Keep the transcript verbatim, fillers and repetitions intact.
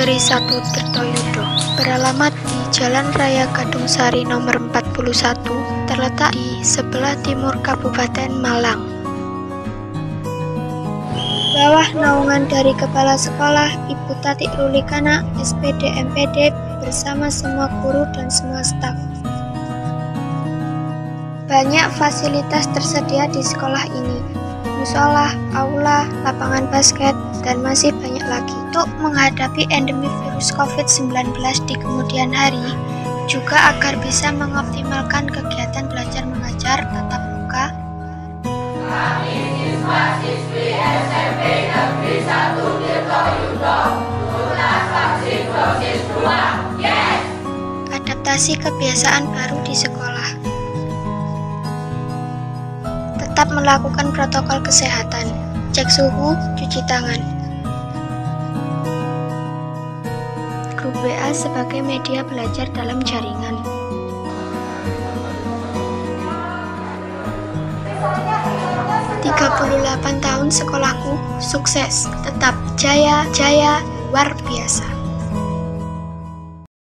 Negeri satu Tirtoyudo, beralamat di Jalan Raya Gadung Sari nomor empat puluh satu, terletak di sebelah timur Kabupaten Malang. Bawah naungan dari Kepala Sekolah Ibu Tatik Rulikana, S P D M P D, bersama semua guru dan semua staf. Banyak fasilitas tersedia di sekolah ini, musola, aula, lapangan basket, dan masih banyak lagi. Untuk menghadapi endemi virus covid sembilan belas di kemudian hari, juga agar bisa mengoptimalkan kegiatan belajar mengajar tatap muka, kami siswa-siswi S M P Negeri satu Tirtoyudo lunas vaksin dosis dua, yes! Adaptasi kebiasaan baru di sekolah. Tetap melakukan protokol kesehatan, cek suhu, cuci tangan. Grup W A sebagai media belajar dalam jaringan. tiga puluh delapan tahun sekolahku sukses, tetap jaya, jaya, luar biasa.